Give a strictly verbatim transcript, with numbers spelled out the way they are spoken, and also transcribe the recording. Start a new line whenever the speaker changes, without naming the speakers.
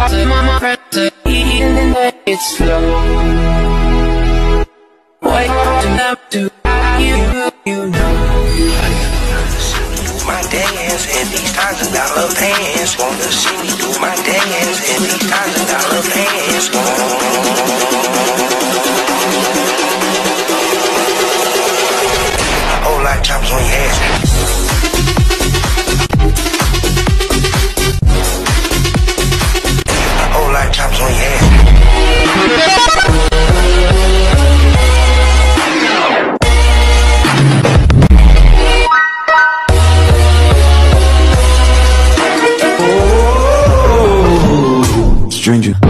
talk to my friends to eat and then let it slow. Wake up to them to you, you know.
My dance in these thousand dollar pants. Wanna see me do my dance in these thousand dollar pants. A whole lot of chops on your ass. A whole lot of chops on your ass.
Stranger.